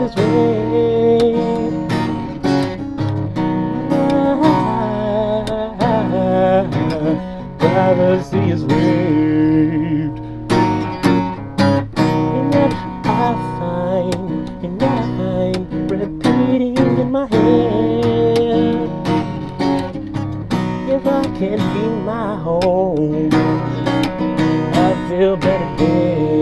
his wave. Rather see his waved. And that I find repeating in my head. If I can be my home, I feel better dead.